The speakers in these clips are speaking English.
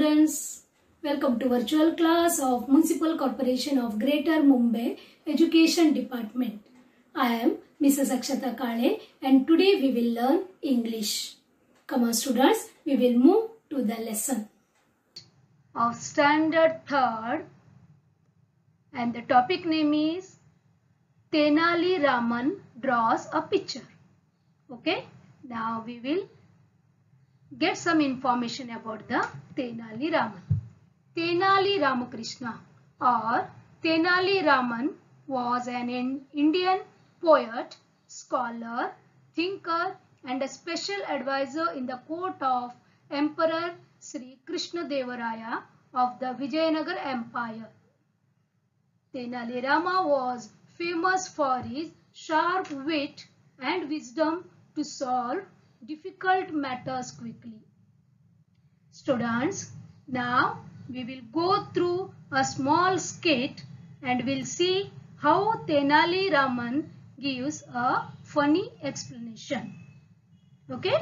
students, welcome to virtual class of Municipal Corporation of Greater Mumbai Education Department. I am Mrs. Akshata Kale and today we will learn English. Come on students, we will move to the lesson of Standard 3rd and the topic name is Tenali Raman draws a picture. Okay, now we will get some information about the Tenali Raman. Tenali Ramakrishna or Tenali Raman was an Indian poet, scholar, thinker and a special advisor in the court of Emperor Sri Krishna Devaraya of the Vijayanagar Empire. Tenali Rama was famous for his sharp wit and wisdom to solve difficult matters quickly. Students, now we will go through a small skit and we'll see how Tenali Raman gives a funny explanation. Okay?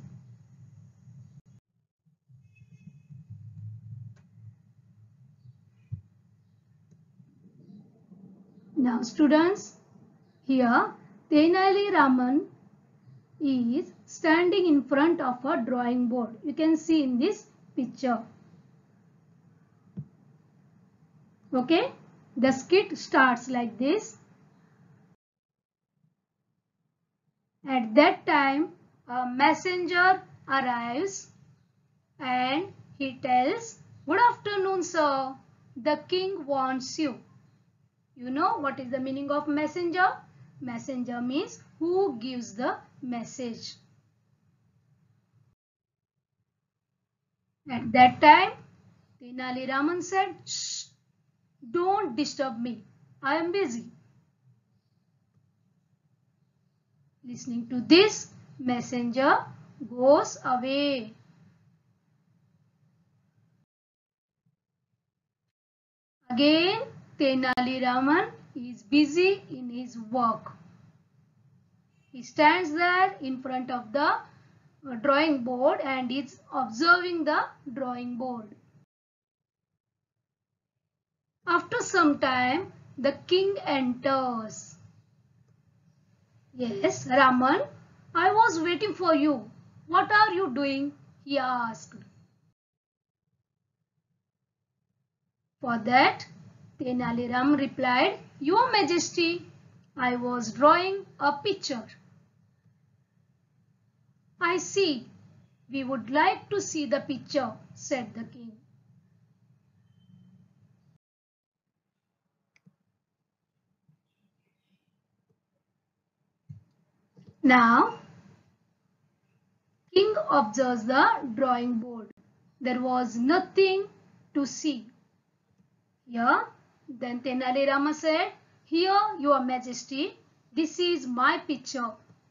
Now students, here Tenali Raman is standing in front of a drawing board. You can see in this picture. Okay, the skit starts like this. At that time, a messenger arrives and he tells, "Good afternoon, sir. The king wants you." You know what is the meaning of messenger? Messenger means who gives the message. At that time, Tenali Raman said, "Shh, don't disturb me. I am busy." Listening to this, messenger goes away. Again, Tenali Raman is busy in his work. He stands there in front of the drawing board and is observing the drawing board. After some time, the king enters. "Yes, Raman, I was waiting for you. What are you doing?" he asked. For that, Tenali Raman replied, "Your Majesty, I was drawing a picture." "I see. We would like to see the picture," said the king. Now, king observes the drawing board. There was nothing to see. Here, then Tenali Rama said, "Here, Your Majesty, this is my picture."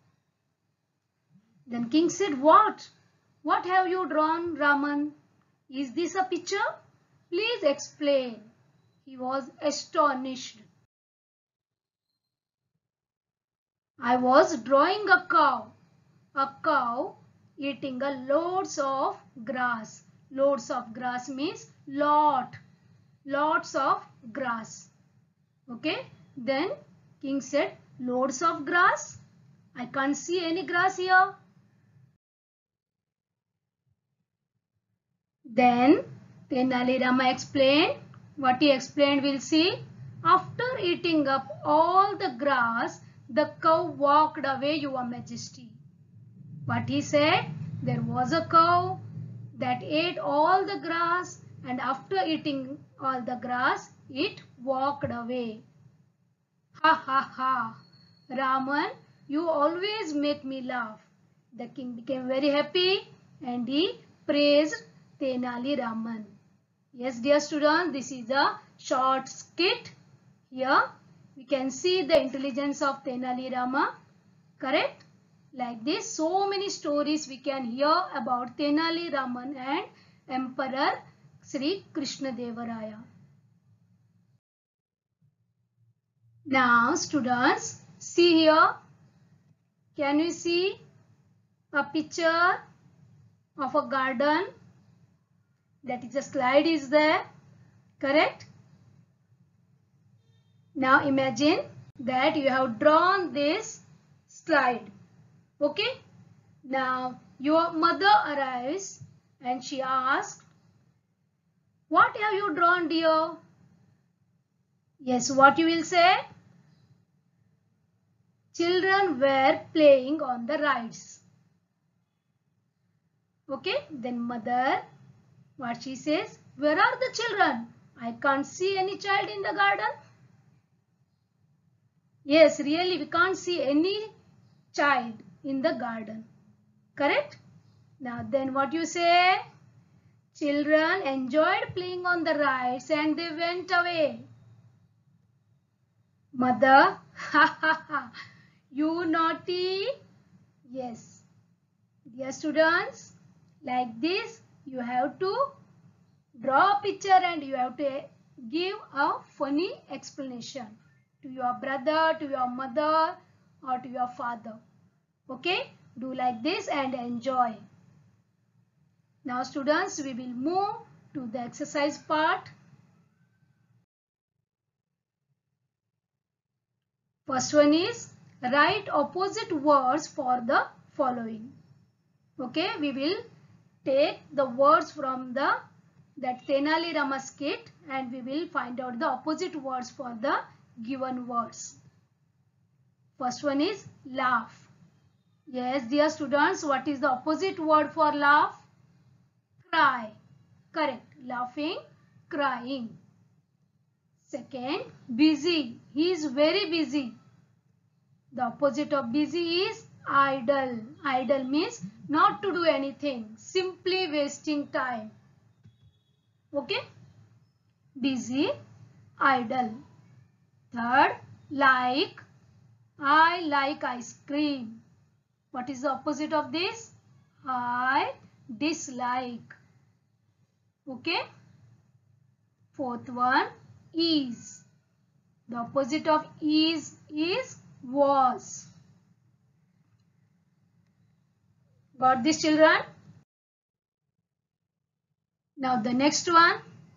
Then king said, "What? What have you drawn, Raman? Is this a picture? Please explain." He was astonished. "I was drawing a cow eating a loads of grass." Loads of grass means lots of grass. Okay, then king said, "Loads of grass? I can't see any grass here." Then Tenali Rama explained. What he explained we'll see. "After eating up all the grass, the cow walked away, Your Majesty." What he said? There was a cow that ate all the grass and after eating all the grass, it walked away. "Ha ha ha. Raman, you always make me laugh." The king became very happy and he praised Tenali Raman. Yes, dear students, this is a short skit. Here we can see the intelligence of Tenali Rama. Correct? Like this, so many stories we can hear about Tenali Raman and Emperor Sri Krishna Devaraya. Now students, see here. Can you see a picture of a garden? That is, a slide is there. Correct? Now imagine that you have drawn this slide. Okay? Now your mother arrives and she asks, "What have you drawn, dear?" Yes, what you will say? Children were playing on the rides. Okay, then mother, what she says? "Where are the children? I can't see any child in the garden." Yes, really we can't see any child in the garden. Correct? Now then what you say? Children enjoyed playing on the rides and they went away. Mother, ha ha ha, you naughty. Yes. Dear students, like this you have to draw a picture and you have to give a funny explanation to your brother, to your mother or to your father. Okay? Do like this and enjoy. Now students, we will move to the exercise part. First one is write opposite words for the following. Okay, we will take the words from that Tenali Rama skit and we will find out the opposite words for the given words. First one is laugh. Yes, dear students, what is the opposite word for laugh? Cry. Correct. Laughing, crying. Second, busy. He is very busy. The opposite of busy is idle. Idle means not to do anything, simply wasting time. Okay? Busy, idle. Third, like. I like ice cream. What is the opposite of this? I dislike. Okay? Fourth one, is. The opposite of is was. Got this, children? Now the next one.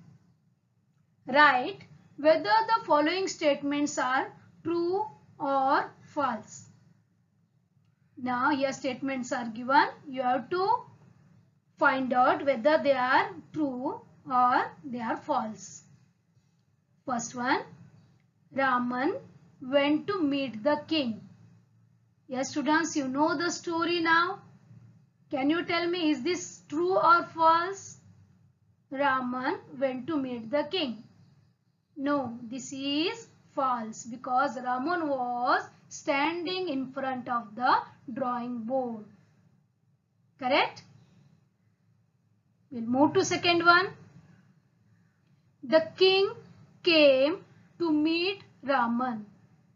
Write whether the following statements are true or false. Now here statements are given. You have to find out whether they are true or they are false. First one, Raman went to meet the king. Yes, students, you know the story now. Can you tell me, is this true or false? Raman went to meet the king. No, this is false because Raman was standing in front of the drawing board. Correct? We'll move to second one. The king came to meet Raman.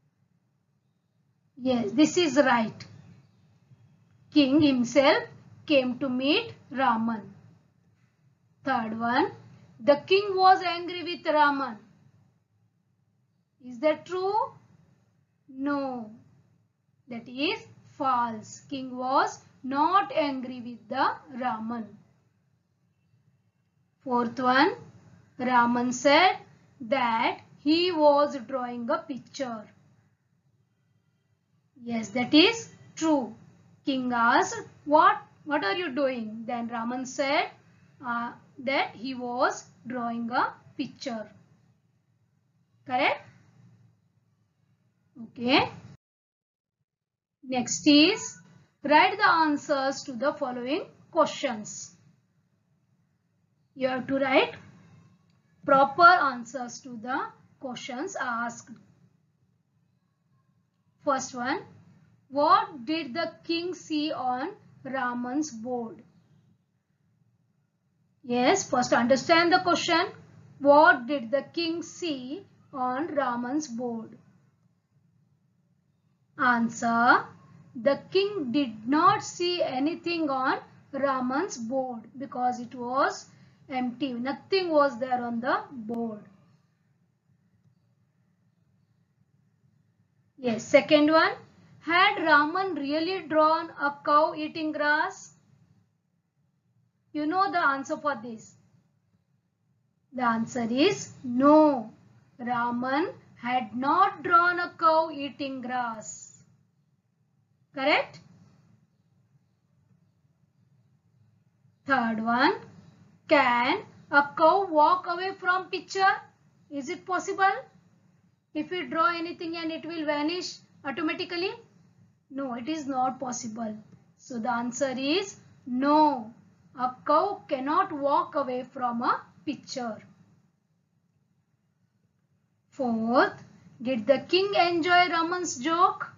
Yes, this is right. King himself came to meet Raman. Third one, the king was angry with Raman. Is that true? No, that is false. King was not angry with the Raman. Fourth one, Raman said that he was drawing a picture. Yes, that is true. King asked, what are you doing? Then Raman said that he was drawing a picture. Correct? Okay. Next is write the answers to the following questions. You have to write proper answers to the questions asked. First one, what did the king see on Raman's board? Yes, first understand the question. What did the king see on Raman's board? Answer, the king did not see anything on Raman's board because it was empty. Nothing was there on the board. Yes, second one. Had Raman really drawn a cow eating grass? You know the answer for this. The answer is no. Raman had not drawn a cow eating grass. Correct? Third one. Can a cow walk away from picture? Is it possible? If we draw anything and it will vanish automatically? No, it is not possible. So the answer is no. A cow cannot walk away from a picture. Fourth, did the king enjoy Raman's joke?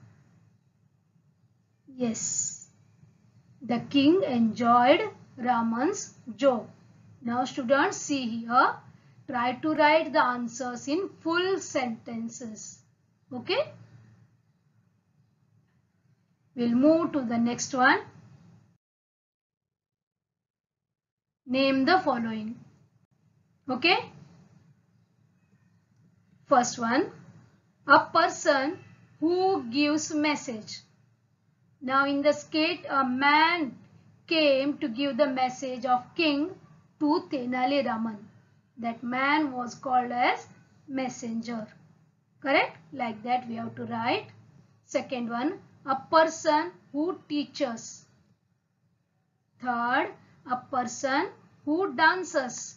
Yes, the king enjoyed Raman's joke. Now students, see here. Try to write the answers in full sentences. Okay? We'll move to the next one. Name the following. Okay? First one, a person who gives message. Now in the skit, a man came to give the message of king to Tenali Raman. That man was called as messenger. Correct? Like that we have to write. Second one, a person who teaches. Third, a person who dances.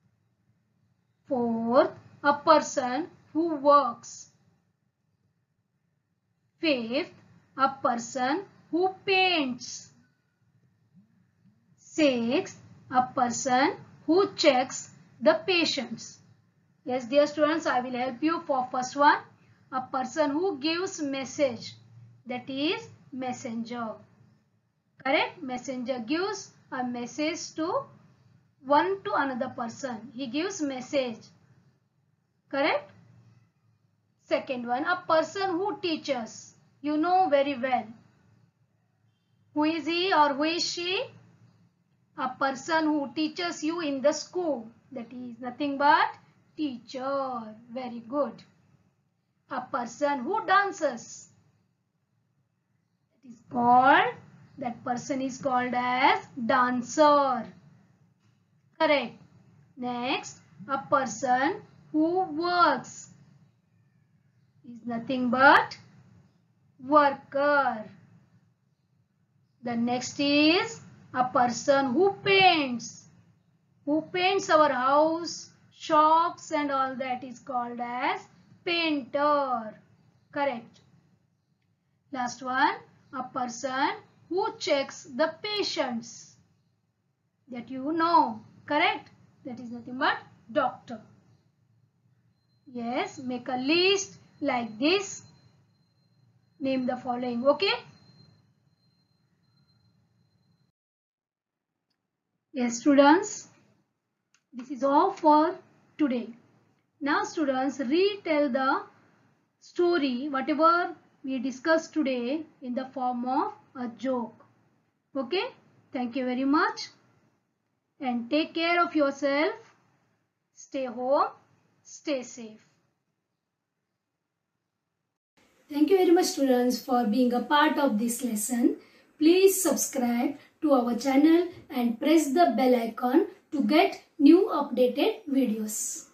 Fourth, a person who works. Fifth, a person who paints. Sixth, a person who checks the patients. Yes, dear students, I will help you for first one. A person who gives message. That is messenger. Correct? Messenger gives a message to one to another person. He gives message. Correct? Second one, a person who teaches. You know very well. Who is he or who is she? A person who teaches you in the school. That is nothing but teacher. Very good. A person who dances. That person is called as dancer. Correct. Next, a person who works is nothing but worker. The next is a person who paints. Who paints our house, shops and all that is called as painter. Correct. Last one, a person who checks the patients. That you know. Correct? That is nothing but doctor. Yes, make a list like this. Name the following. Okay? Yes, students. This is all for today. Now, students, retell the story, whatever we discussed today, in the form of a joke. Okay? Thank you very much. And take care of yourself. Stay home. Stay safe. Thank you very much, students, for being a part of this lesson. Please subscribe to our channel and press the bell icon to get new updated videos.